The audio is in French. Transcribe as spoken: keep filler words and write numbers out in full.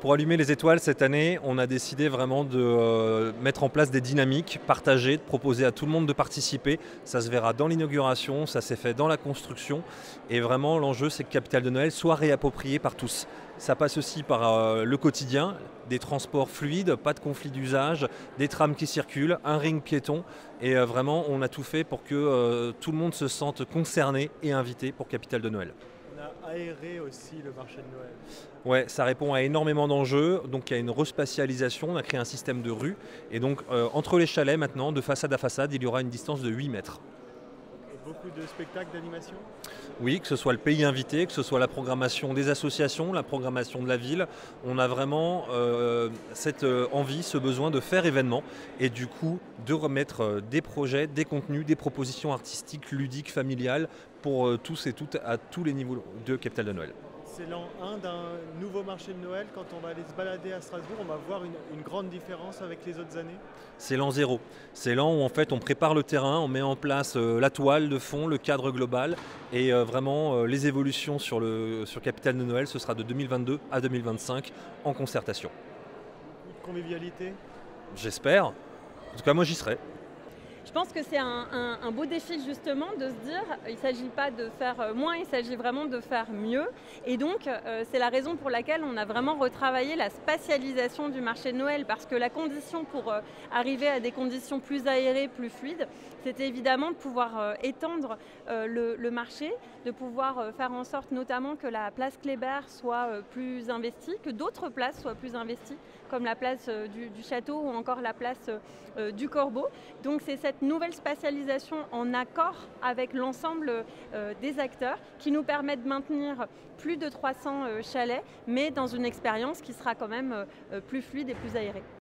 Pour allumer les étoiles cette année, on a décidé vraiment de euh, mettre en place des dynamiques partagées, de proposer à tout le monde de participer. Ça se verra dans l'inauguration, ça s'est fait dans la construction. Et vraiment, l'enjeu, c'est que Capitale de Noël soit réappropriée par tous. Ça passe aussi par euh, le quotidien, des transports fluides, pas de conflit d'usage, des trams qui circulent, un ring piéton. Et euh, vraiment, on a tout fait pour que euh, tout le monde se sente concerné et invité pour Capitale de Noël. On a aéré aussi le marché de Noël. Ouais, ça répond à énormément d'enjeux. Donc il y a une respatialisation, on a créé un système de rue. Et donc euh, entre les chalets maintenant, de façade à façade, il y aura une distance de huit mètres. Et beaucoup de spectacles d'animation. Oui, que ce soit le pays invité, que ce soit la programmation des associations, la programmation de la ville. On a vraiment euh, cette euh, envie, ce besoin de faire événement et du coup de remettre euh, des projets, des contenus, des propositions artistiques, ludiques, familiales pour euh, tous et toutes à tous les niveaux de Capitale de Noël. C'est l'an un d'un nouveau marché de Noël. Quand on va aller se balader à Strasbourg, on va voir une, une grande différence avec les autres années. C'est l'an zéro. C'est l'an où en fait on prépare le terrain, on met en place euh, la toile de fond, le cadre global et euh, vraiment euh, les évolutions sur, le, sur Capitale de Noël, ce sera de deux mille vingt-deux à deux mille vingt-cinq en concertation. Beaucoup de convivialité. J'espère. En tout cas moi j'y serai. Je pense que c'est un, un, un beau défi justement de se dire il ne s'agit pas de faire moins, il s'agit vraiment de faire mieux. Et donc euh, c'est la raison pour laquelle on a vraiment retravaillé la spatialisation du marché de Noël, parce que la condition pour euh, arriver à des conditions plus aérées, plus fluides, c'était évidemment de pouvoir euh, étendre euh, le, le marché, de pouvoir euh, faire en sorte notamment que la place Kléber soit euh, plus investie, que d'autres places soient plus investies, comme la place euh, du, du Château ou encore la place euh, du Corbeau. Donc c'est cette nouvelle spatialisation en accord avec l'ensemble euh, des acteurs qui nous permet de maintenir plus de trois cents euh, chalets, mais dans une expérience qui sera quand même euh, plus fluide et plus aérée.